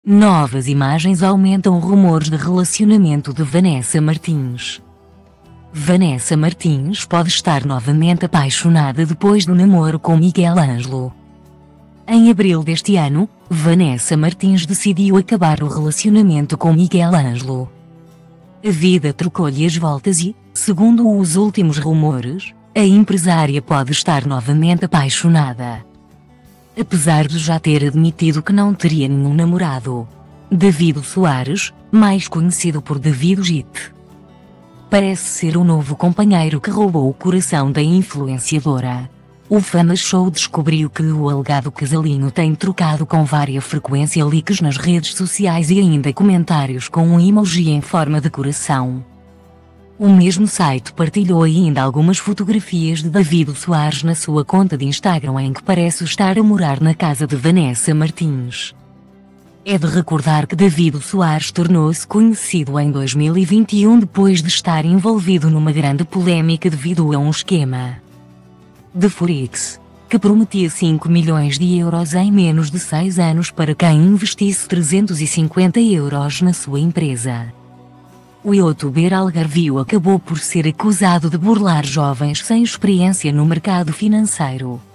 Novas imagens aumentam rumores de relacionamento de Vanessa Martins. Vanessa Martins pode estar novamente apaixonada depois do namoro com Miguel Ângelo. Em abril deste ano, Vanessa Martins decidiu acabar o relacionamento com Miguel Ângelo. A vida trocou-lhe as voltas e, segundo os últimos rumores, a empresária pode estar novamente apaixonada. Apesar de já ter admitido que não teria nenhum namorado. David Soares, mais conhecido por David Gite, parece ser o novo companheiro que roubou o coração da influenciadora. O Fama Show descobriu que o alegado casalinho tem trocado com várias frequência likes nas redes sociais e ainda comentários com um emoji em forma de coração. O mesmo site partilhou ainda algumas fotografias de David Soares na sua conta de Instagram em que parece estar a morar na casa de Vanessa Martins. É de recordar que David Soares tornou-se conhecido em 2021 depois de estar envolvido numa grande polémica devido a um esquema de Forex, que prometia 5 milhões de euros em menos de 6 anos para quem investisse 350 euros na sua empresa. O youtuber algarvio acabou por ser acusado de burlar jovens sem experiência no mercado financeiro.